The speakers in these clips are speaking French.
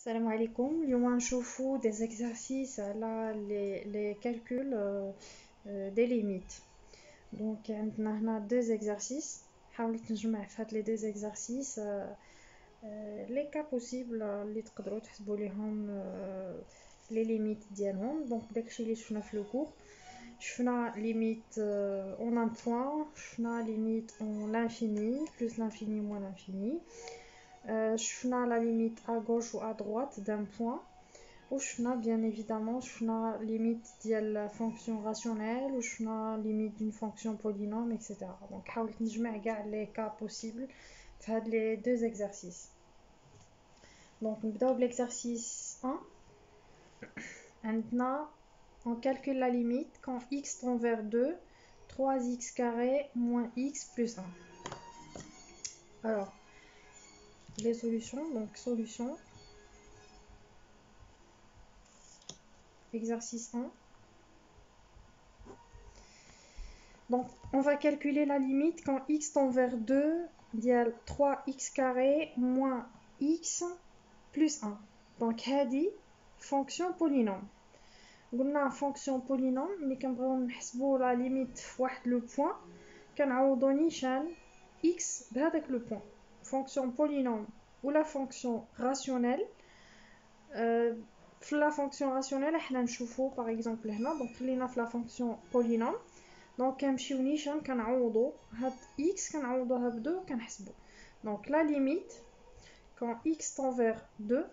Salam alaikum. اليوم نشوفوا des exercices على les calculs des limites. Donc عندنا هنا deux exercices. حاولت نجمع في هاد les deux exercices les cas possibles اللي تقدروا تحسبوا ليهم les limites ديالهم. Donc داكشي اللي شفنا في le cours. شفنا limite en un point, شفنا limite en l'infini, plus l'infini moins l'infini. شفنا la limite à gauche ou à droite d'un point. وشفنا bien évidemment شفنا limite ديال la fonction rationnelle وشفنا limite d'une fonction polynôme etc. Donc حاولت نجمع كاع les cas possibles في هاد les deux exercices. Donc نبداو بالexercice 1. عندنا on calcule la limite quand x tend vers 2, 3x carré moins x plus 1. Alors les solutions, donc solution exercice 1. Donc on va calculer la limite quand x tend vers 2 dial 3x carré moins x plus 1. Donc هذه fonction polynôme. قلنا fonction polynôme ملي كنبغيو نحسبوا la limite في واحد لو بوين كنعوضو نيشان x بهذاك لو بوين. fonction polynôme ou la fonction rationnelle. في la fonction rationnelle احنا نشوفو par exemple هنا donc خلينا في la fonction polynôme. donc كنمشيو نيشان كنعوضو هاد x كنعوضوها ب 2 كنحسبو. donc la limite quand x tend vers 2,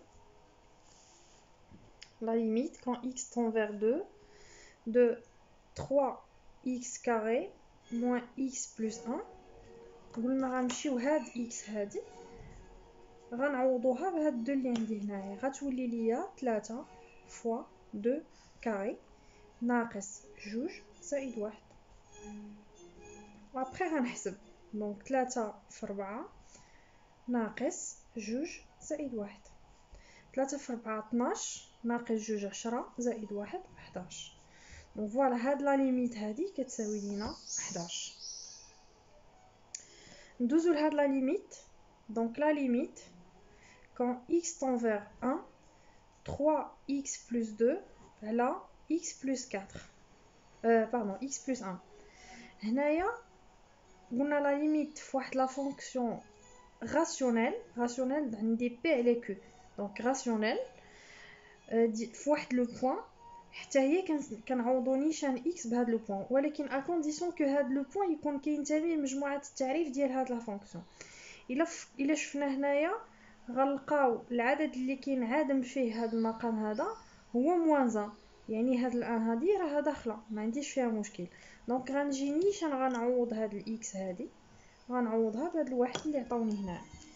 la limite quand x tend vers 2 de 3x carré moins x plus 1 قلنا غنمشيو هاد x هادي غنعوضوها بهاد 2 اللي عندي هنايا غتولي ليا 3 فوا 2 كاري ناقص 2 زائد 1. وابخي غنحسب دونك 3 في 4 ناقص 2 زائد 1. 3 في 4 12 ناقص 2 10 زائد 1 11. دونك فوالا هاد لا ليميت هادي كتساوي لينا 11. ندوزو لهاد لا ليميت. دونك لا ليميت quand x tend vers 1, 3x plus 2 على x plus 4 pardon x plus 1. هنايا قلنا لا ليميت في واحد لا فونكسيون راسيونيل عندي بي على كيو دونك راسيونيل في واحد لو بوين حتى هي كنعوضو نيشان x بهاد لو بوين ولكن ا كونديسيون كو هاد لو بوين يكون كينتمي لمجموعه التعريف ديال هاد لا فونكسيون. الا شفنا هنايا غنلقاو العدد اللي كينعادم فيه هذا المقام هذا هو موان 1 يعني هاد الان هادي راه داخله ما عنديش فيها مشكل. دونك غنجي نيشان غنعوض هاد الاكس هادي غنعوضها بهاد الواحد اللي عطاوني هنا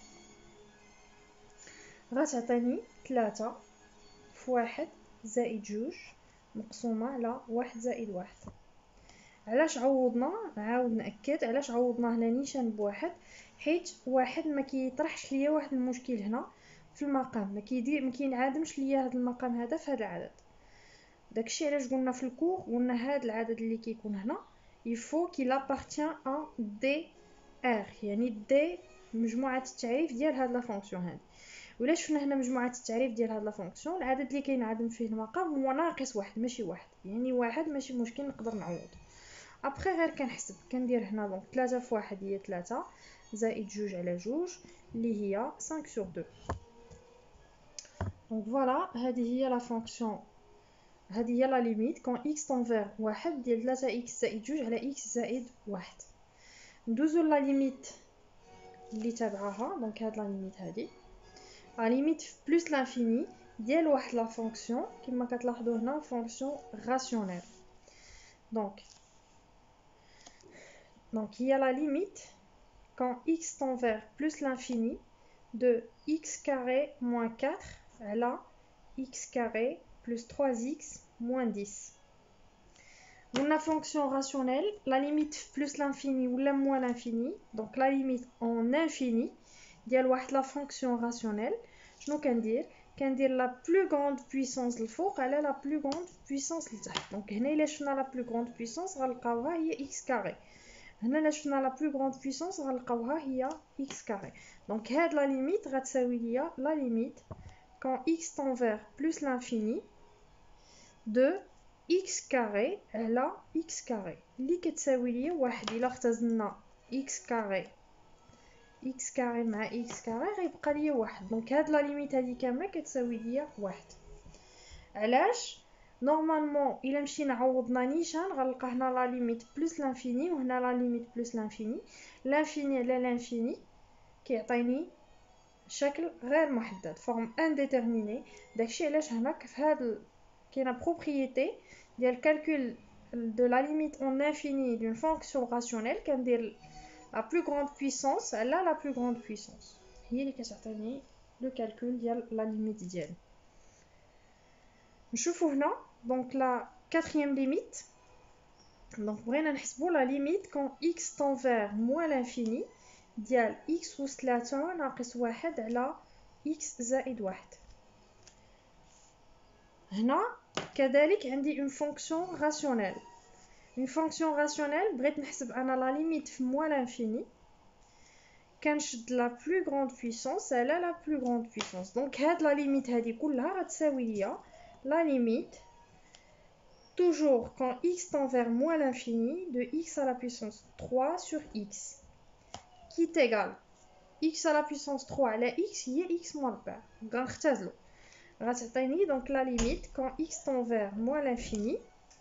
غتعطيني 3 في 1 زائد 2 مقسومه على 1 زائد 1. علاش عوضنا نعاود ناكد علاش عوضنا هنا نيشان بواحد حيت واحد ما كيطرحش ليا واحد المشكل هنا في المقام ما كينعادمش ليا هذا المقام هذا في هذا العدد. داكشي علاش قلنا في الكور قلنا هذا العدد اللي كيكون هنا يفو كي لابارتيان ا دي ار يعني دي مجموعه التعريف ديال هاد لا فونكسيون هذه. ولا شفنا هنا مجموعه التعريف ديال هاد لا فونكسيون العدد اللي كينعدم فيه المقام هو ناقص واحد ماشي واحد يعني واحد ماشي مشكل نقدر نعوض. ابخي غير كنحسب كندير هنا دونك 3 في 1 هي 3 زائد 2 على 2 اللي هي 5 sur 2. دونك فوالا هذه هي لا فونكسيون هذه هي لا ليميت كون x tend vers 1 ديال 3x زائد 2 على x زائد 1. ندوزو لا ليميت اللي تابعاها دونك هاد لا ليميت هذه لا ليميت بلس لانفيني ديال واحد لا فونكسيون كما كتلاحظوا هنا فونكسيون راسيونيل. دونك il y a la limite quand x tend vers plus l'infini de x carré moins 4 à la x carré plus 3x moins 10. On a fonction rationnelle, la limite plus l'infini ou la moins l'infini, donc la limite en infini, ديال واحد la fonction rationnelle. شنو كندير la plus grande puissance الفوق على la plus grande puissance لتحت. donc هنا الا شفنا la plus grande puissance غنلقاوها هي x carré. هنا الا شفنا لا بلو غروند بويسونس غنلقاوها هي x carré. دونك هاد لا ليميت غتساوي ليا لا ليميت quand x tend vers plus l'infini de x carré على x carré اللي كتساوي لي واحد. إلا اختزلنا x carré مع x carré غيبقى لي واحد. دونك هاد لا ليميت هادي كامله كتساوي لي واحد. علاش؟ نورمالمون الا مشينا عوضنا نيشان غنلقى هنا لا ليميت بلس لانفيني وهنا لا ليميت بلس لانفيني. لانفيني على لانفيني كيعطيني شكل غير محدد، فورم انديتيرميني. داكشي علاش هنا في هاد كاينه بروبريتي ديال calcul de la limite en infini d'une fonction rationnelle كندير la plus grande puissance على la plus grande puissance هي اللي كتعطيني لو calcul ديال la limite ديالي. نشوفوا هنا دونك لا quatrième limite. دونك بغينا نحسبوا la limite quand x tend vers moins l'infini ديال x أس 3 ناقص 1 على x زائد 1. هنا كذلك عندي une fonction rationnelle. une fonction rationnelle بغيت نحسب انا la limite في moins l'infini كنشد la plus grande puissance على la plus grande puissance. دونك هاد la limite هادي كلها غتساوي ليا la limite toujours quand x tend vers moins l'infini de x à la puissance 3 sur x qui est égal x à la puissance 3 على x هي x moins le pair. غنختزلو غتعطيني donc la limite quand x tend vers moins l'infini.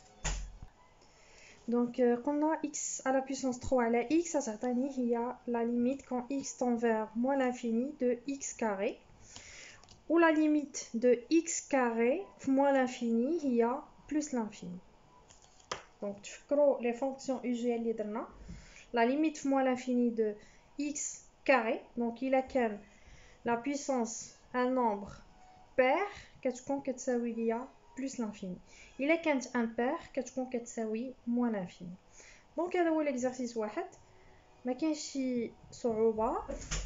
donc قلنا x à la puissance 3 على x غتعطيني هي la limite quand x tend vers moins l'infini de x carré ou la limite de x carré moins l'infini هي plus l'infini. donc تفكروا les fonctions usuelles اللي درنا la limite moins l'infini de x carré. donc il a كان la puissance un nombre pair كتكون كتساوي ليا plus l'infini. إلا كانت un pair كتكون كتساوي moins l'infini. دونك هذا هو l'exercice واحد ما كاينش شي صعوبة.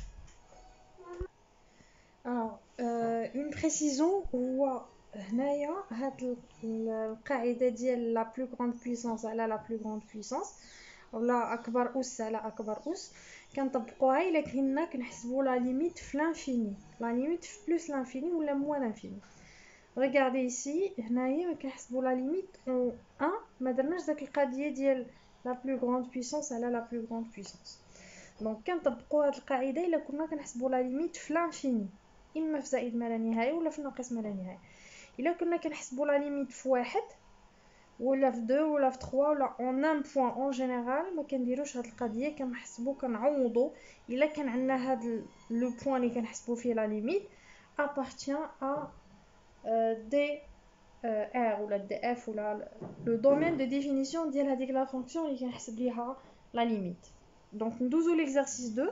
une précision هو هنايا هاد القاعدة ديال la plus grande puissance على la plus grande puissance ولا أكبر أس على أكبر أس كنطبقوها إلا كنا كنحسبوا لا ليميت في لانفيني لا ليميت في بلس لانفيني ولا موان لانفيني. regardez ici هنايا كنحسبوا لا ليميت en 1 ما درناش داك القضيه ديال la plus grande puissance على la plus grande puissance. دونك كنطبقوا هاد القاعده الا كنا كنحسبوا لا ليميت في لانفيني اما في زائد ما لا نهايه ولا في ناقص ما لا نهايه. الا كنا كنحسبوا لا ليميت في واحد ولا في 2 ولا في 3 ولا en un point en général ما كنديروش هاد القضيه كنحسبوا كنعوضوا الا كان عندنا هاد لو بوين اللي كنحسبوا فيه لا ليميت appartient à دي R ولا دي F ولا لو دومين دو ديفينيسيون ديال هذيك لا فونكسيون اللي كنحسب ليها لا ليميت. دونك ندوزو l'exercice 2.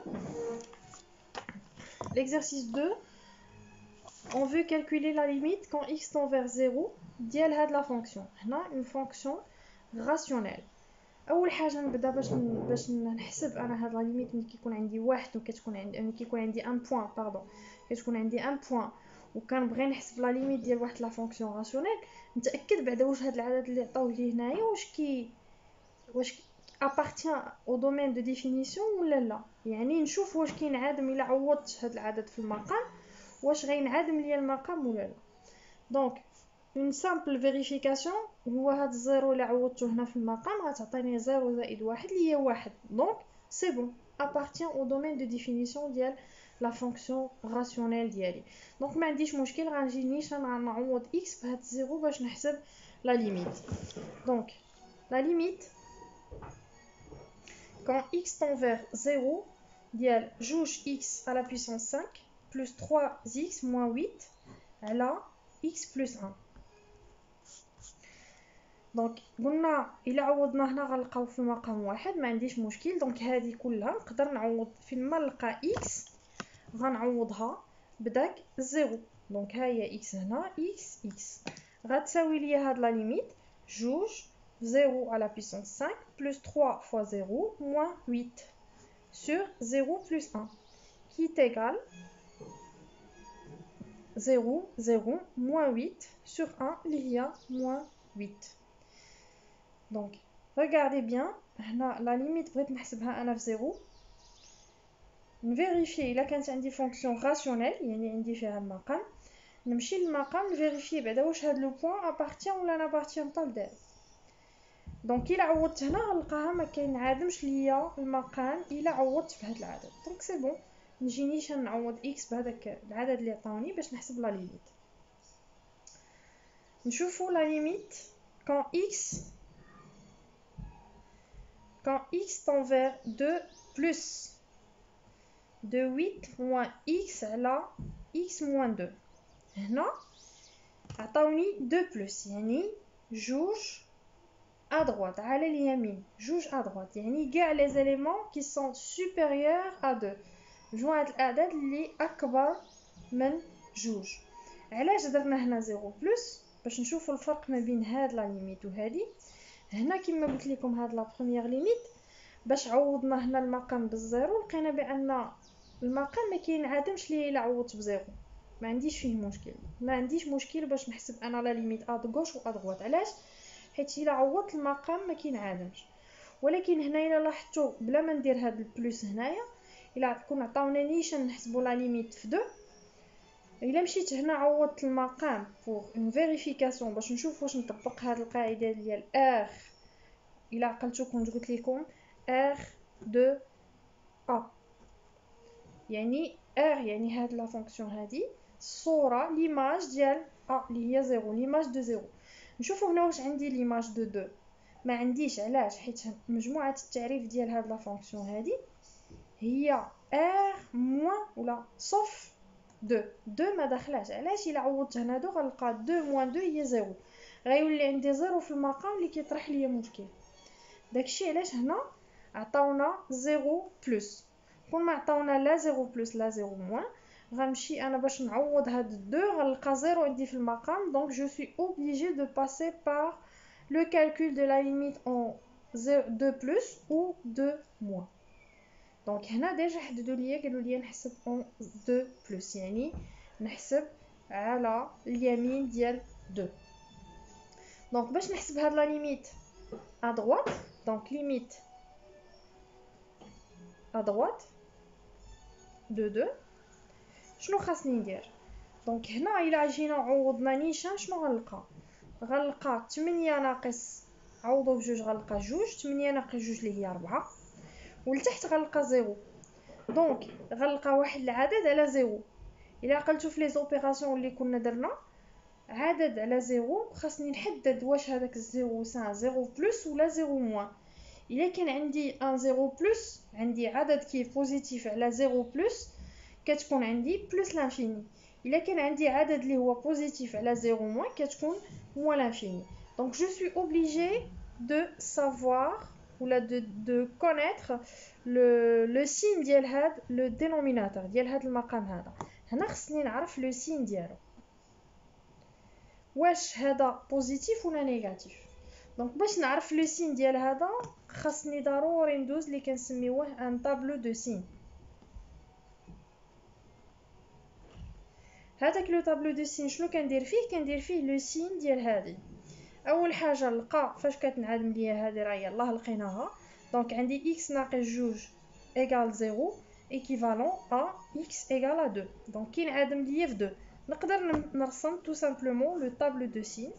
l'exercice 2 on veut calculer la limite quand x tend vers 0 ديال هاد لا فونكسيون. هنا une fonction rationnelle. اول حاجه نبدا باش نحسب انا هاد لا ليميت ملي كيكون عندي واحد وكتكون عندي ملي كيكون عندي ان بوين كتكون عندي ان بوين وكنبغي نحسب لا ليميت ديال واحد لا فونكسيون راسيونيل نتاكد بعدا واش هاد العدد اللي عطاوه لي هنايا واش appartient au domaine de définition ولا لا. يعني نشوف واش كينعدم الا عوضت هاد العدد في المقام واش غينعدم ليا المقام ولا لا. دونك une simple vérification هو هاد الزيرو اللي عوضته هنا في المقام غتعطيني 0 زائد 1 اللي هي 1. دونك سي بون appartient au domaine de définition ديال لا فونكسيون راسيونيل ديالي. دونك ما عنديش مشكل غنجي نيشان غنعوض x بهاد الزيرو باش نحسب لا ليميت. دونك لا ليميت quand x tend vers 0 ديال جوج x à la puissance 5 plus 3x moins 8 على x plus 1. دونك قلنا الا عوضنا هنا غنلقاو في المقام واحد ما عنديش مشكل. دونك هذه كلها نقدر نعوض فين ما نلقى x غنعوضها بداك الزيرو. دونك ها هي x هنا x غتساوي لي هاد لا ليميت جوج 0 à la puissance 5 plus 3 fois 0 moins 8 sur 0 plus 1 qui est égal 0 0 moins 8 sur 1 اللي هي moins 8. donc regardez bien هنا la limite بغيت نحسبها انا في 0 نفيريفي الا كانت عندي فونكسيون راسيونيل يعني عندي فيها المقام نمشي للمقام نفيريفي بعدا واش هاد لو بوين ابارتيان ولا نابارتيان با لدال. دونك الا عوضت هنا غنلقاها ما كينعادمش ليا المقام الا عوضت بهاد العدد. دونك سي بون، نجي نيشان نعوض اكس بهذاك العدد اللي عطاوني باش نحسب لا ليميت. نشوفوا لا ليميت quand x tend vers 2 plus de 8 moins x على x moins 2. هنا عطاوني 2 بلس يعني جوج à droite على اليمين، جوج à droite يعني كاع les éléments qui sont supérieurs à 2. جو هاد الاعداد اللي اكبر من جوج. علاش درنا هنا 0 بلس؟ باش نشوفوا الفرق ما بين هاد لا ليميت وهادي. هنا كما قلت لكم هاد لا بروميير ليميت باش عوضنا هنا المقام بالزيرو لقينا بان المقام ما كينعدمش ليه الا عوضت بزيرو، ما عنديش فيه مشكل، ما عنديش مشكل باش نحسب انا لا ليميت ا غوش و ا دغوات. علاش؟ حيت الا عوضت المقام ما كينعدمش. ولكن هنا الا لاحظتوا بلا ما ندير هاد البلس هنايا، الا كون عطاونا نيشان نحسبوا لا ليميت في 2، الا مشيت هنا عوضت المقام بور اون فيريفيكاسيون باش نشوف واش نطبق هاد القاعده ديال ار. الا عقلتوا كنت قلت لكم ار دو ا، يعني ار يعني هاد لا فونكسيون هادي الصوره ليماج ديال ا اللي هي 0، ليماج دو 0. نشوفوا هنا واش عندي ليماج دو 2. ما عنديش. علاش؟ حيت مجموعه التعريف ديال هاد لا فونكسيون هادي هي ار موان ولا صوف 2 ما داخلاش. علاش؟ الا عوضت هنا دو غنلقى 2 موان 2 هي 0، غيولي عندي 0 في المقام اللي كيطرح ليا مشكل. داكشي علاش هنا عطاونا 0 بلس. كون ما عطاونا لا 0 بلس لا 0 موان، غنمشي انا باش نعوض هاد 2 غنلقى 0 عندي في المقام. دونك جو سوي اوبليجي دو باسي بار لو كالكول دو لا ليميت اون 2 بلس او 2 موان. دونك هنا ديجا حددوا ليا قالوا لي نحسب اون 2 بلس، يعني نحسب على اليمين ديال 2. دونك باش نحسب هاد لا ليميت ا droite، دونك ليميت ا droite دو 2 شنو خاصني ندير؟ دونك هنا الا جينا عوضنا نيشان شنو غنلقى 8 ناقص، عوضوا بجوج غنلقى جوج، 8 ناقص جوج اللي هي 4، ولتحت غنلقى 0. دونك غنلقى واحد العدد على 0. الا عقلتوا في لي زوبيراسيون اللي كنا درنا عدد على 0 خاصني نحدد واش هذاك الزيرو سان 0 بلس ولا 0 موان. الا كان عندي ان 0 بلس عندي عدد كي بوزيتيف على 0 بلس كتكون عندي بلس لانفيني. الا كان عندي عدد اللي هو بوزيتيف على 0 موان كتكون موان لانفيني. دونك جو سوي اوبليجي دو سافوار ولا دو كونيتر لو سين ديال هاد لو دينوميناتور ديال هاد المقام هذا. هنا خصني نعرف لو سين ديالو واش هذا بوزيتيف ولا نيجاتيف. دونك باش نعرف لو سين ديال هذا خاصني ضروري ندوز اللي كنسميوه ان طابلو دو سين. هذاك لو طابلو دو سين شنو كندير فيه لو سين ديال هذه. اول حاجه نلقى فاش كتنعدم ليا هذه راه يلاه لقيناها. دونك عندي x ناقص جوج ايغال 0 ايكيفالون ا x ايغال 2. دونك كينعدم ليا في 2 نقدر نرسم tout simplement le tableau de signes.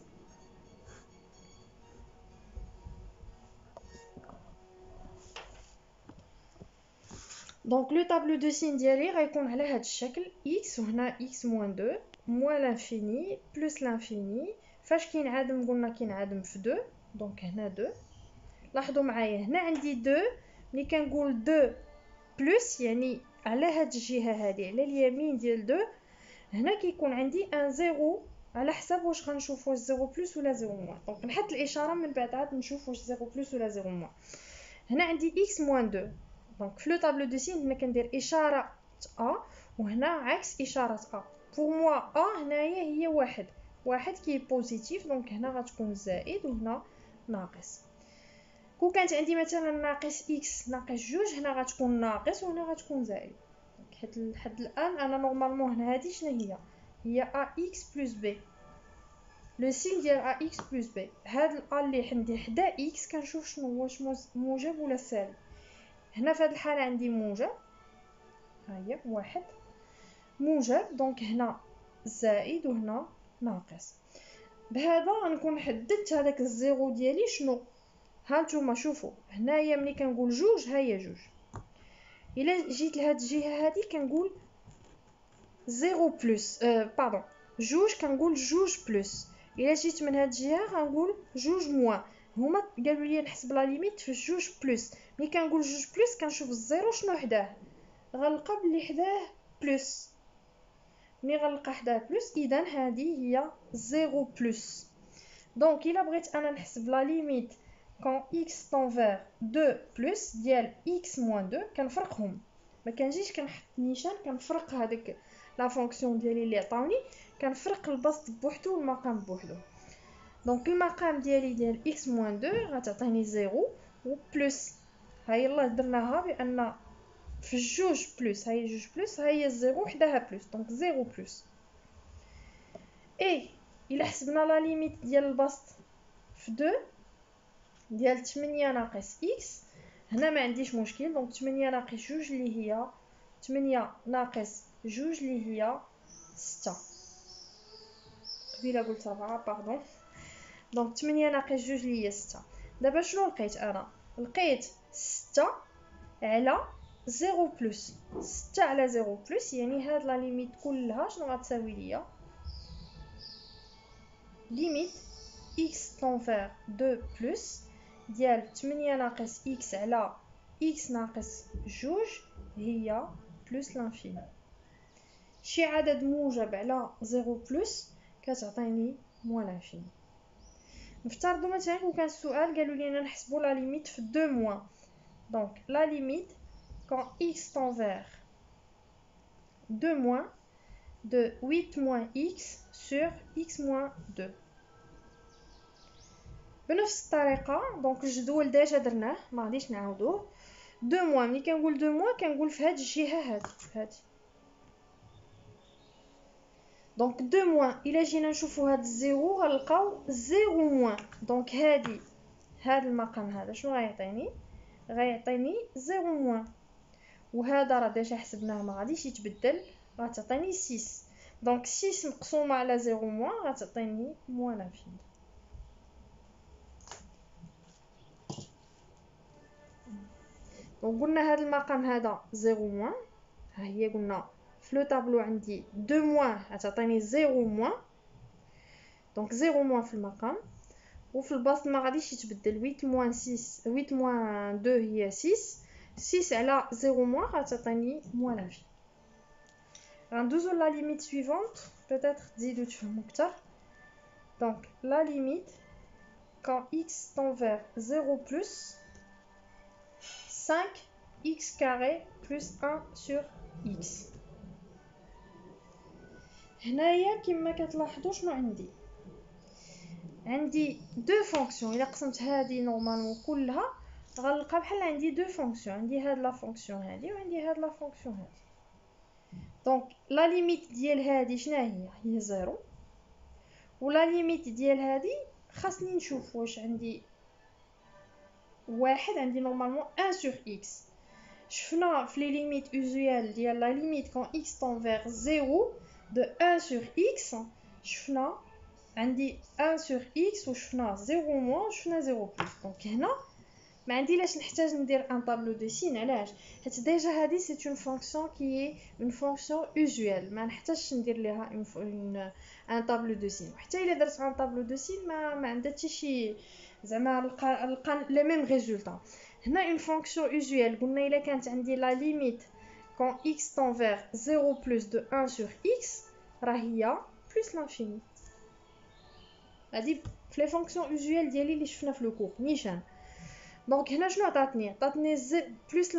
Donc le tableau de signes ديالي غيكون على هذا الشكل x وهنا x moins 2 moins l'infini plus l'infini. فاش كينعدم قلنا كينعدم في 2. دونك هنا 2. لاحظوا معايا هنا عندي 2. ملي كنقول 2 بلس يعني على هاد الجهه هذه على اليمين ديال 2 هنا كيكون عندي ان 0 على حسب واش غنشوف واش 0 بلس ولا 0 موان. دونك نحط الاشاره من بعد عاد نشوف واش 0 بلس ولا 0 موان. هنا عندي x moins 2. دونك في لو طابلو دو سين هنا كندير اشاره ا وهنا عكس اشاره ا. بور موا ا هنايا هي واحد كي بوزيتيف. دونك هنا غتكون زائد وهنا ناقص. كون كانت عندي مثلا ناقص x ناقص جوج هنا غتكون ناقص وهنا غتكون زائد. حيت لحد الان انا نورمالمون هنا هذه شنو هي ax plus b. لو سين ديال ax plus b هاد ال اللي عندي حدا x كنشوف شنو واش موجب ولا سالب. هنا في هاد الحاله عندي موجب، ها هي واحد موجب. دونك هنا زائد وهنا ناقص. بهذا غنكون حددت هذاك الزيرو ديالي شنو. ها نتوما شوفوا هنايا ملي كنقول جوج ها هي جوج. الا جيت لهاد الجهه هذه كنقول زيرو بلس باردون جوج كنقول جوج بلس. الا جيت من هاد الجهه غنقول جوج موان. هما قالوا لي نحسب لا ليميت في جوج بلس. ملي كنقول جوج بلس كنشوف الزيرو شنو حداه غنلقى بلي حداه بلس. ملي غنلقى حداه بلس اذا هذه هي زيرو بلس. دونك الا بغيت انا نحسب لا ليميت كون x طون فير 2 بلس ديال x موان 2 كنفرقهم. ما كنجيش كنحط نيشان كنفرق هذيك لا فونكسيون ديالي اللي عطاوني كنفرق البسط بوحدو والمقام بوحدو. دونك المقام ديالي ديال x موان 2 غتعطيني 0 و بلس. ها يلاه درناها بان في الجوج بلس هاي جوج بلس هاي الزيرو حداها بلس دونك 0 بلس. اي الا حسبنا لا ليميت ديال البسط في 2 ديال 8 ناقص x هنا ما عنديش مشكل. دونك 8 ناقص جوج اللي هي 8 ناقص جوج اللي هي 6. قبيله قلت 4 باردون. دونك 8 ناقص جوج اللي هي 6. دابا شنو لقيت انا؟ لقيت 6 على 0 بلس. 6 على 0 بلس يعني هاد لا ليميت كلها شنو غتساوي ليا؟ ليميت x طون فير 2 بلس ديال 8 ناقص x على x ناقص جوج هي بلس لانفيني. شي عدد موجب على 0 بلس كتعطيني موان لانفيني. نفترضوا مثلا كون كان السؤال قالوا لينا نحسبوا لا ليميت في 2 موان. دونك لا ليميت كون x طون فير 2 موان de 8 moins x sur x moins 2. بنفس الطريقه دونك الجدول ديجا درناه ما غاديش نعاودوه. 2 موان ملي كنقول 2 موان كنقول في هاد الجهه هادي. دونك 2 موان الا جينا نشوفوا هاد الزيرو غنلقاو 0 موان. دونك هاد المقام هذا شنو غيعطيني 0 موان. وهذا راه ديجا حسبناه ما غاديش يتبدل غتعطيني 6. دونك 6 مقسومه على 0 موان غتعطيني موان لانفيني. دونك قلنا هذا المقام هذا 0 موان. ها هي قلنا في لو طابلو عندي 2 موان غتعطيني 0 موان. دونك 0 موان في المقام وفي البسط ما غاديش يتبدل 8 موان 6 8 موان 2 هي 6. 6 على 0 موان غتعطيني موان لانفيني. غندوزو لا ليميت سويفونت بيتيتر تزيدو تفهموا اكثر. دونك لا ليميت quand x tend vers 0 plus 5x carré plus 1 sur x. هنايا كما كتلاحظوا شنو عندي دو فونكسيون. الا قسمت هذه نورمالمون كلها غنلقى بحال عندي دو فونكسيون. عندي هاد لا فونكسيون هذه وعندي هاد لا فونكسيون هذه. دونك لا ليميت ديال هذه شنو هي 0 ولا ليميت ديال هذه خاصني نشوف واش عندي واحد. عندي نورمالمون 1 sur x. شفنا في لي ليميت اوزيال ديال لا ليميت كون x طون فيغ 0 de 1 sur x شفنا عندي 1 sur x وشفنا 0 موان وشفنا 0 بلس. دونك هنا ما عندي لاش نحتاج ندير ان طابلو دو سين. علاش؟ حيت ديجا هذه سي اون فونكسيون كي اون فونكسيون اوزيال ما نحتاجش ندير ليها ان طابلو دو سين. حتى الا درت ان طابلو دو سين ما عندها حتى شي زعما نلقى لي ميم ريزولطا. هنا اون فونكسيون اوزيال قلنا الا كانت عندي لا ليميت كون x طون فيغ 0 بلس دو 1 sur x راه هي بلس لانفيني. هادي في لي فونكسيون اوزيال ديالي اللي شفنا في لو كور نيشان. دونك هنا شنو عطاتني بلس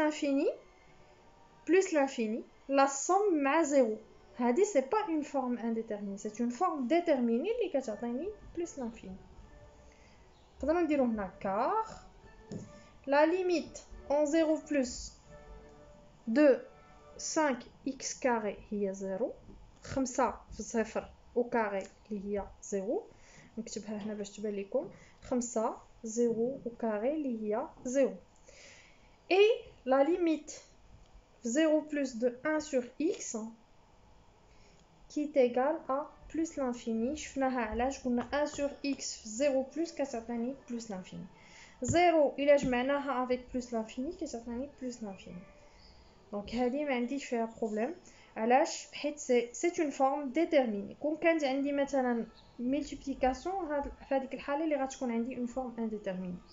لانفيني لا سوم مع 0. هادي سي با اون فورم انديتيرميني سي اون فورم ديتيرميني اللي كتعطيني بلس لانفيني. نقدروا نديرو هنا كار la limite en 0 plus de 5x carré هي 0. 5 في 0 au carré اللي هي 0. نكتبها هنا باش تبان لكم 5 0 au carré اللي هي 0. et la limite 0 plus de 1 sur x qui est égal à plus l'infini. شفناها علاش قلنا 1 sur x 0 plus كتعطيني plus l'infini. 0 إلا جمعناها avec plus l'infini كتعطيني plus l'infini. Donc هذه ما عنديش فيها بروبليم. علاش؟ حيت c'est une forme déterminée. كون كانت عندي مثلا multiplication في هذيك الحالة اللي غتكون عندي une forme indéterminée.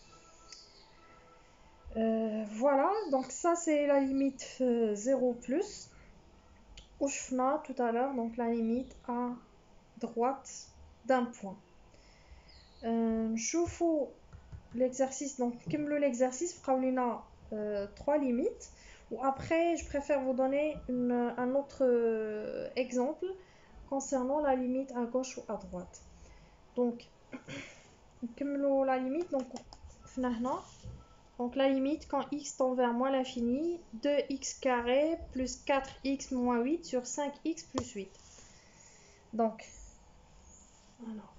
Voilà, donc ça c'est la limite 0 plus. Où je fais tout à l'heure, donc la limite à droite d'un point. Je fais l'exercice, donc comme l'exercice, on a 3 limites. Ou après, je préfère vous donner un autre exemple concernant la limite à gauche ou à droite. Donc, comme la limite, donc la limite quand x tend vers moins l'infini, 2x carré plus 4x moins 8 sur 5x plus 8. Donc, alors,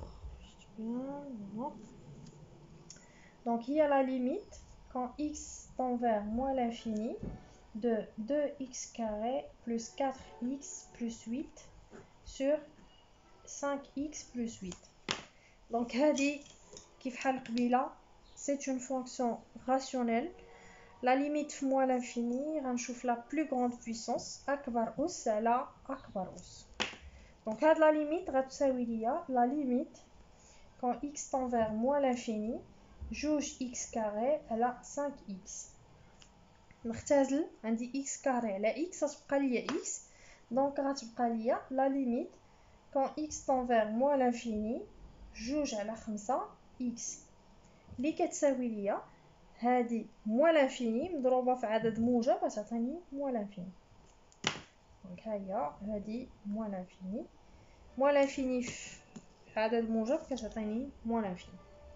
donc il y a la limite quand x tend vers moins l'infini de 2x carré plus 4x plus 8 sur 5x plus 8. Donc هذه كيف حال قبيله c'est une fonction rationnelle. La limite في moins l'infini غنشوف la plus grande puissance أكبر أس على أكبر أس. Donc هاد la limite غتساوي ليا la limite quand x tend vers moins l'infini جوج x carré على 5x. نختزل عندي x carré على x غتبقى ليا x. Donc غتبقى ليا la limite quand x tend vers moins l'infini جوج على 5 x اللي كتساوي ليا هذه موال انفيني مضروبه في عدد موجب غتعطيني موال انفيني. دونك ها هي هذه موال انفيني في عدد موجب كتعطيني موال انفيني.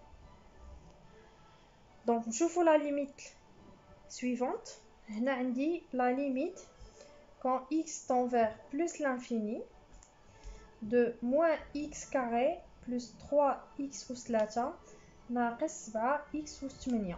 دونك نشوفوا لا ليميت سويفونت. هنا عندي لا ليميت quand x tend vers plus l'infini de moins x carré plus 3x أس 3 ناقص 7x أس 8.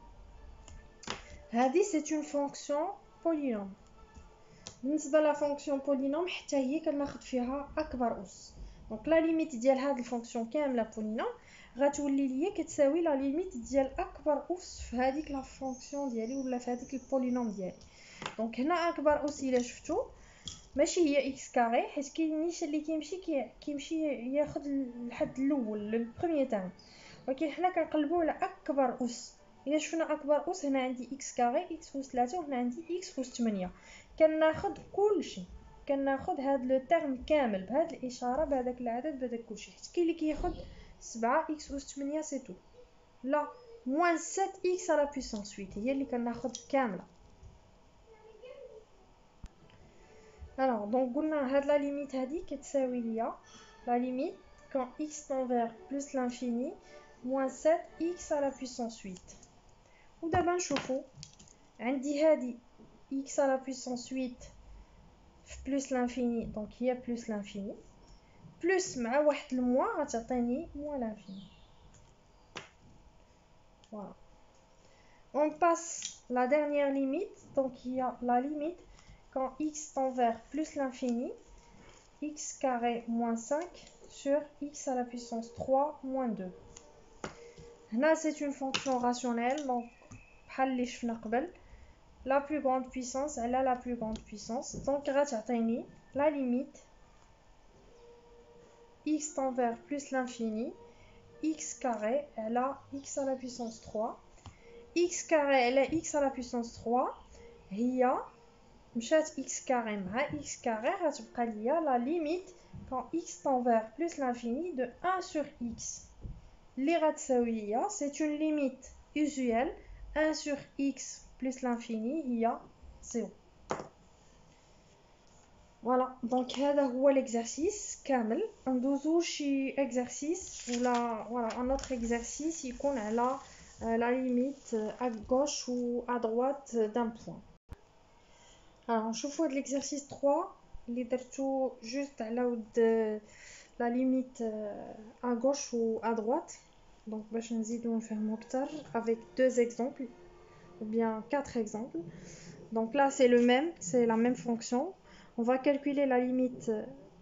هذه c'est une fonction polynôme. بالنسبه لا فونكسيون بولينوم حتى هي كناخذ فيها اكبر اس. دونك لا ليميت ديال هاد الفونكسيون كامله بولينوم غتولي ليا كتساوي لا ليميت ديال اكبر اس في هذيك لا فونكسيون ديالي ولا في هذيك البولينوم ديالي. دونك هنا اكبر اس الا شفتو ماشي هي اكس كاري حيت كاينيش اللي كيمشي ياخذ الحد الاول لو بروميير تيرم، ولكن حنا كنقلبوا على اكبر اس. الا شفنا اكبر اس هنا عندي اكس كاري اكس اس 3 وهنا عندي اكس اس 8. كناخذ كلشي، كناخذ هذا لو تيرم كامل بهذه الاشاره بهذاك العدد بهذاك كلشي، حيت كاين اللي كياخذ 7 اكس اس 8 سي تو. لا موان 7 اكس على بويسونس 8 هي اللي كناخذ كامله. Alors, donc قلنا هاد لا ليميت هادي كتساوي ليا لا ليميت quand x tend vers plus l'infini moins 7x à la puissance 8. ودابا نشوفو عندي هادي x à la puissance 8 plus l'infini donc هي plus l'infini plus مع واحد الموا غتعطيني moins l'infini. Voilà. On passe la dernière limite, donc il y a la limite quand x tend vers plus l'infini, x carré moins 5 sur x à la puissance 3 moins 2. Là, c'est une fonction rationnelle, donc la plus grande puissance, elle a la plus grande puissance. Donc, la limite x tend vers plus l'infini, x carré, elle a x à la puissance 3. x carré, elle a x à la puissance 3. Il y a مشات x carré مع x carré غتبقى ليا la limite quand x tend vers plus l'infini de 1 sur x اللي غتساوي ليا c'est une limite usuelle 1 sur x plus l'infini هي 0. Voilà, donc هذا هو l'exercice كامل. ندوزو شي exercice ولا voilà un autre exercice يكون على la limite à gauche ou à droite d'un point. Alors, نشوفوا هاد l'exercice 3 اللي درتو juste على ود la limite à gauche ou à droite. Donc باش نزيدو نفهمو اكثر avec deux exemples ou bien 4 exemples. Donc là c'est le même, c'est la même fonction. On va calculer la limite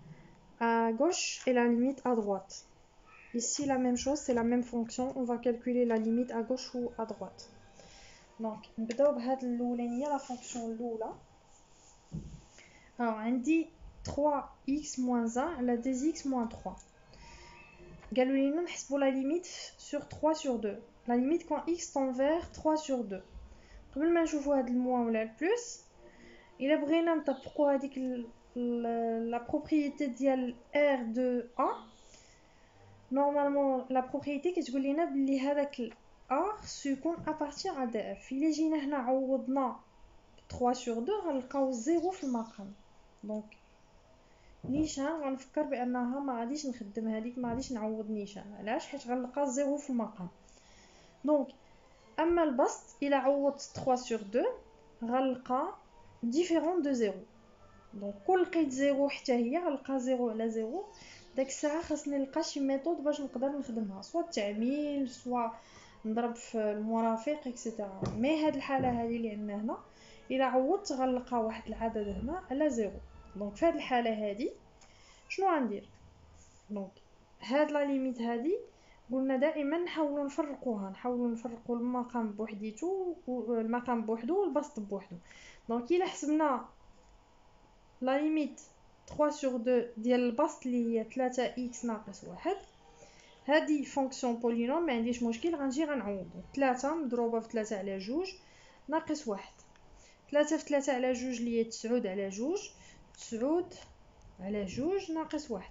à gauche et la limite à droite. Ici, la même chose, c'est la même fonction. On va calculer la limite à gauche ou à droite. Donc, نبداو بهاد الأولانية la fonction الأولى. Alors, on dit 3x moins 1 على 2x moins 3. قالوا لينا نحسبوا la limite sur 3 sur 2. La limite quand x tend vers 3 sur 2. قبل ما نشوفوا هاد الموان ولا البلس، إلا بغينا نطبقوا هذيك la propriété ديال r de a. Normalement, la propriété كتقول لنا بلي هذاك a سيكون à partir de f. إلا جينا هنا عوضنا 3 sur 2 غنلقاو 0 في المقام. دونك نيشان غنفكر بانها ما غاديش نخدم هذيك، ما غاديش نعوض نيشان. علاش؟ حيت غنلقى 0 في المقام. دونك اما البسط الى عوضت 3 sur 2 غنلقى ديفيرون دو 0. دونك كل لقيت 0 حتى هي غنلقى 0 على 0. داك الساعه خاصني نلقى شي ميثود باش نقدر نخدمها، سواء التعميل سواء نضرب في المرافق اكسيتيرا. مي هاد الحاله هذه اللي عندنا هنا الى عوضت غنلقى واحد العدد هنا على 0. دونك في هاد الحاله هذه شنو غندير؟ دونك هاد لا ليميت هذه قلنا دائما نحاولوا نفرقوا المقام بوحديتو والمقام بوحدو والبسط بوحدو. دونك الا حسبنا لا ليميت 3 sur 2 ديال البسط اللي هي 3x ناقص 1، هذه فونكسيون بولينوم ما عنديش مشكل. غنجي غنعوض 3 مضروبه في 3 على 2 ناقص 1. 3 في 3 على 2 اللي هي 9 على 2، 9 على 2 ناقص 1.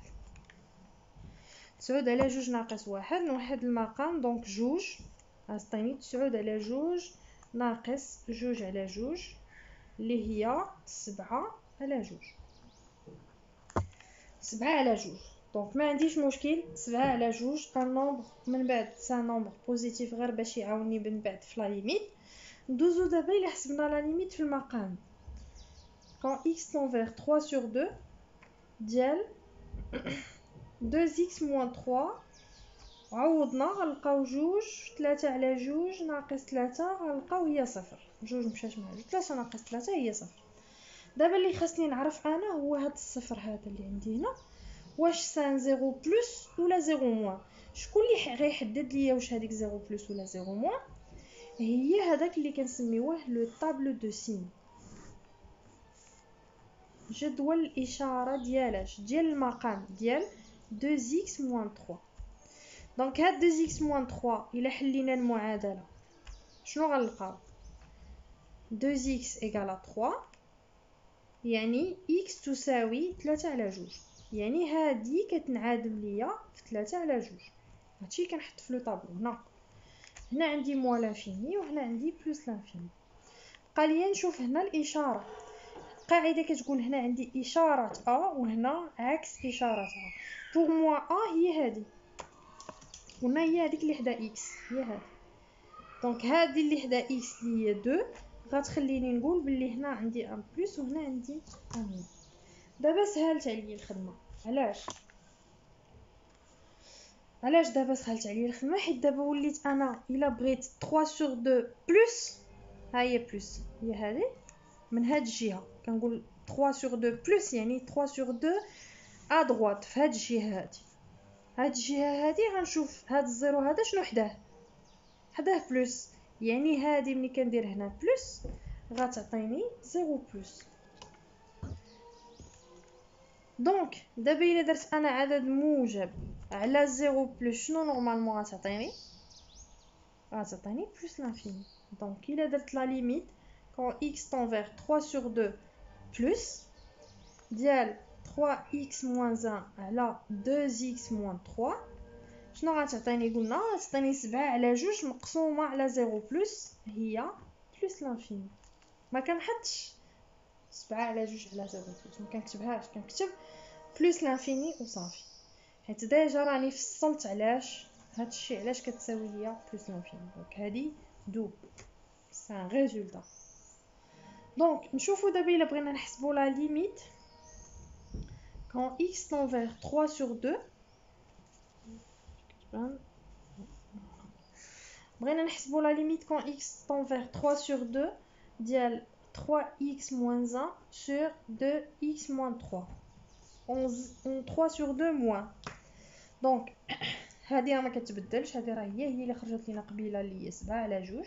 9 على 2 ناقص 1 نوحد المقام. دونك 2 غتعطيني 9 على 2 ناقص 2 على 2 اللي هي 7 على 2. 7 على 2. دونك ما عنديش مشكل. 7 على 2 ان نومبر من بعد سا نومبر بوزيتيف غير باش يعاوني من بعد في لا ليميت. ندوزو دابا الا حسبنا لا ليميت في المقام quand x tend vers 3 sur 2 ديال 2x moins 3 عوضنا غنلقاو 2 3 على 2 ناقص 3 غنلقاو هي صفر. 2 مشات مع 3 ناقص 3 هي صفر. دابا اللي خاصني نعرف انا هو هاد الصفر هذا اللي عندي هنا، واش سان 0 بلس ولا 0 موان. شكون اللي غيحدد ليا واش هذيك 0 بلس ولا 0 موان؟ هي هذاك اللي كنسميوه لو طابلو دو سين، جدول الاشاره ديالاش ديال المقام ديال 2x moins 3. دونك هاد 2x moins 3 الى حلينا المعادله شنو غنلقاو؟ 2x égale 3 يعني x تساوي 3 على 2. يعني هادي كتنعادل ليا في 3 على 2. هادشي كنحط في لو طابلو. هنا عندي موان لانفيني وهنا عندي بلس لانفيني. بقى ليا نشوف هنا الاشاره. القاعده كتقول هنا عندي اشاره ا وهنا عكس اشاره ا. بوغ موا ا هي هذه، قلنا هي هذيك اللي حدا اكس، هي هذه. دونك هذه اللي حدا اكس اللي هي 2 غتخليني نقول بلي هنا عندي ان بلس وهنا عندي ان. دابا سهلت عليا الخدمه. علاش دابا سهلت عليا الخدمه؟ حيت دابا وليت انا الا بغيت 3 sur 2 بلس، ها هي بلس هي هذه من هاد الجهه كنقول 3 sur 2 بلس يعني 3 sur 2 ا دروات في هاد الجهه هادي. هاد الجهه هادي غنشوف هاد الزيرو هذا شنو حداه بلس، يعني هادي ملي كندير هنا بلس غتعطيني 0 بلس. دونك دابا الا درت انا عدد موجب على 0 بلس شنو نورمالمون غتعطيني بلس لانفيني. دونك الا درت لا ليميت quand x tend vers 3 sur 2 plus ديال 3x moins 1 على 2x moins 3 شنو غتعطيني؟ قلنا غتعطيني 7 على 2 مقسومه على 0 بلس هي بلس لانفيني. ما كنحطش 7 على 2 على 0 بلس، ما كنكتبهاش، كنكتب بلس لانفيني وصافي. حيت ديجا راني فصلت علاش هادشي علاش كتساوي ليا بلس لانفيني. دونك هادي دو سي ان ريزولطا. دونك نشوفوا دابا الا بغينا نحسبوا لا ليميت quand x tend vers 3 sur 2 بغينا نحسبوا لا ليميت quand x tend vers 3 sur 2 ديال 3x moins 1 sur 2x moins 3. en 3 sur 2 moins. دونك هذه راه ما كتبدلش، هذه راه هي اللي خرجت لينا قبيله اللي هي 7 على 2.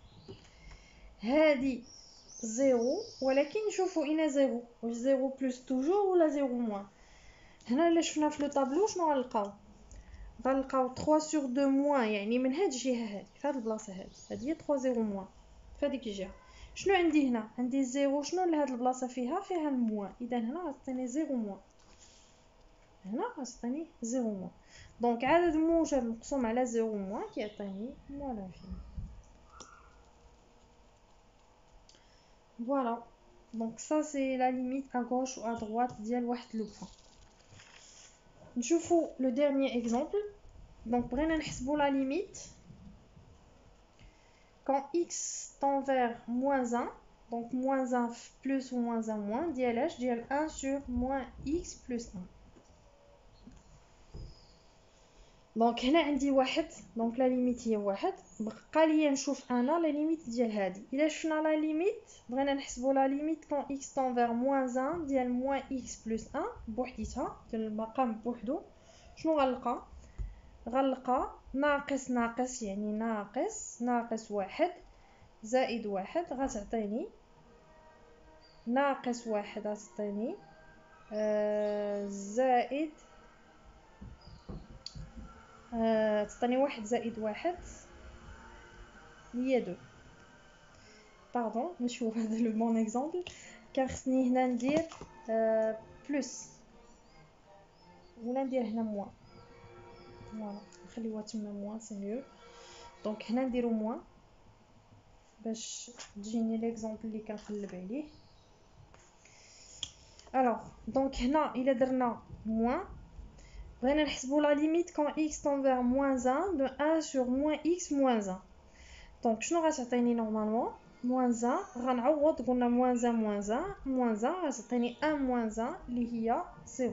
هذه زيرو، ولكن شوفوا اين زيرو، واش زيرو بلس توجور ولا زيرو موان. هنا الا شفنا في لو طابلو شنو غنلقاو؟ 3 sur 2 موان، يعني من هاد الجهه هادي، في هاد البلاصه هادي هي 3 0 موان في هذيك الجهه. شنو عندي هنا؟ عندي زيرو، شنو لهاد البلاصه فيها الموان، اذا هنا غتعطيني زيرو موان، هنا غتعطيني زيرو موان. دونك عدد موجب مقسوم على زيرو موان كيعطيني موان لانفيني. Voilà, donc ça c'est la limite à gauche ou à droite ديال واحد لو بوين. نشوفوا le dernier exemple. Donc بغينا نحسبوا la limite quand x tend vers moins 1, donc moins 1 plus ou moins 1 moins, ديال 1 sur moins x plus 1. دونك هنا عندي واحد، دونك لا ليميت هي واحد. بقى ليا نشوف انا لا ليميت ديال هادي. الا شفنا لا ليميت، بغينا نحسبوا لا ليميت كون x tend vers moins 1 ديال moins x plus 1 بوحديتها، ديال المقام بوحدو. شنو غنلقى ناقص ناقص، يعني ناقص واحد زائد واحد غتعطيني ناقص واحد، غتعطيني زائد تعطيني واحد زائد واحد هي دو. باردون نشوف هذا لو بون اكزامبل، كان خصني هنا ندير بلس ولا ندير هنا موان. فوالا نخليوها تما موان سي ميو. دونك هنا نديرو موان باش تجيني ليكزامبل اللي كنقلب عليه. الوغ دونك هنا الا درنا موان، بغينا نحسبوا لا ليميت كون x tend vers moins 1 de 1 sur moins x moins 1. دونك شنو غتعطيني نورمالمون؟ moins 1 غنعوض، قلنا moins 1 moins 1 moins 1 غتعطيني 1 moins 1 اللي هي 0.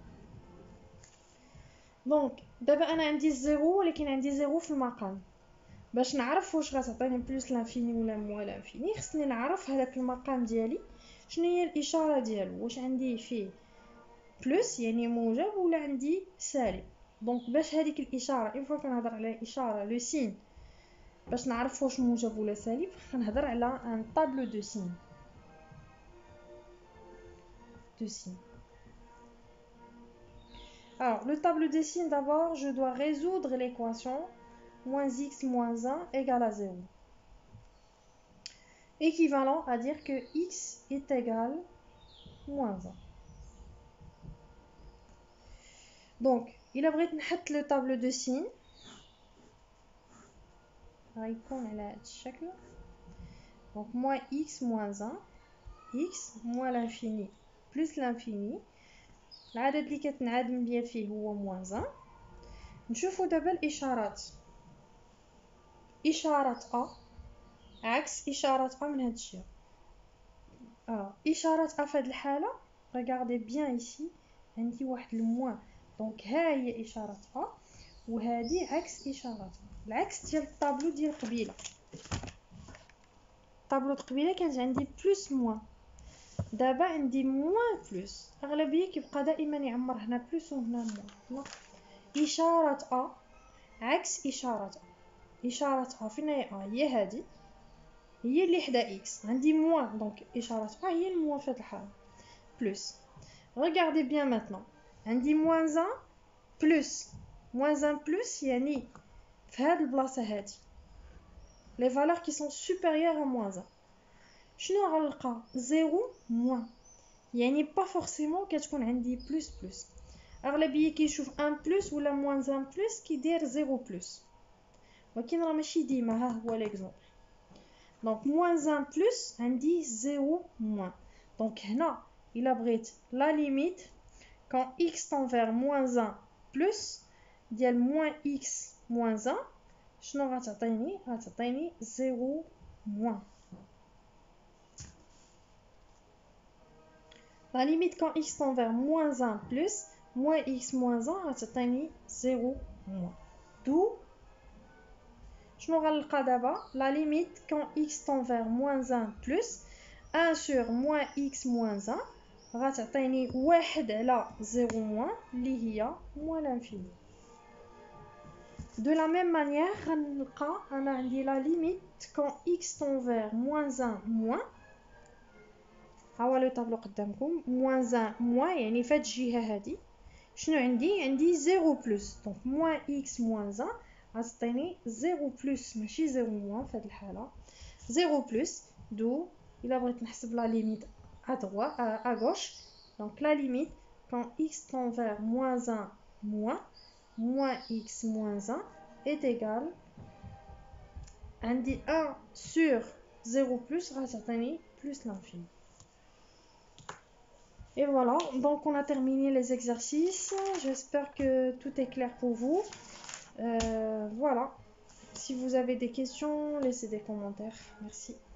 دونك دابا انا عندي الزيرو، ولكن عندي زيرو في المقام. باش نعرف واش غتعطيني بلس لانفيني ولا موان لانفيني، خصني نعرف هذاك المقام ديالي شنو هي الاشاره ديالو، واش عندي فيه بلس يعني موجب ولا عندي سالب. دونك باش هذيك الاشاره اون فوا كنهضر على اشاره لو سين، باش نعرف واش موجب ولا سالب كنهضر على ان طابلو دو سين. Alors le tableau des signes, d'abord je dois résoudre l'équation moins x moins 1 égale à 0, équivalent à dire que x est égal moins 1. Donc il بغيت نحط le tableau de signes غيكون على هذا الشكل. donc moins x moins 1 x moins l'infini plus l'infini، العدد اللي كتنعدم ليا فيه هو moins 1. نشوفوا دابا الاشارات، اشاره a عكس اشاره a من هذا الشيء. اشاره a في هذه الحاله regardez bien ici عندي واحد الموان، دونك ها هي اشاره a وهذه عكس اشاره a، العكس ديال الطابلو ديال قبيله. الطابلو قبيله كانت عندي بلس موان، دابا عندي موان بلس، اغلبيه كيبقى دائما يعمر هنا بلس وهنا موان. اشاره a عكس اشاره a، اشاره a فين هي a هي هذه، هي اللي حدا اكس، عندي موان، دونك اشاره a هي الموان في هذه الحاله بلس. regardez bien maintenant عندي moins 1 بلس moins 1 بلس، يعني في هذه البلاصه هذه les valeurs qui sont supérieures à moins 1 شنو غنلقى؟ 0 moins، يعني با فورسيمون كتكون عندي بلس بلس. اغلبيه كيشوف 1 بلس ولا moins 1 بلس كيدير 0 بلس، ولكن راه ماشي ديما. ها هو ليكزامبل، دونك moins 1 بلس عندي 0 moins. دونك هنا الا بغيت لا ليميت quand x tend vers moins 1 plus ديال moins x moins 1 شنو غتعطيني؟ غتعطيني 0 moins. La limite quand x tend vers moins 1 plus moins x moins 1 غتعطيني 0 moins. D'où شنو غنلقى دابا؟ la limite quand x tend vers moins 1 plus 1 sur moins x moins 1 غتعطيني 1 على 0 موان اللي هي موان لانفيني. De la même manière, غنلقى انا عندي لا ليميت quand x tend vers moins 1 moins. ها هو لو طابلو قدامكم moins 1 moins يعني فهاد الجهه هادي شنو عندي 0 بلس دونك moins x moins 1 غتعطيني 0 بلس ماشي 0 موان في هاد الحاله 0 بلس دو الا بغيت نحسب لا ليميت à droite à gauche donc la limite quand x tend vers moins 1 moins x moins 1 est égal عندي 1 sur 0 plus غتعطيني plus l'infini. Et voilà, donc on a terminé les exercices. J'espère que tout est clair pour vous. Voilà. Si vous avez des questions, laissez des commentaires. Merci.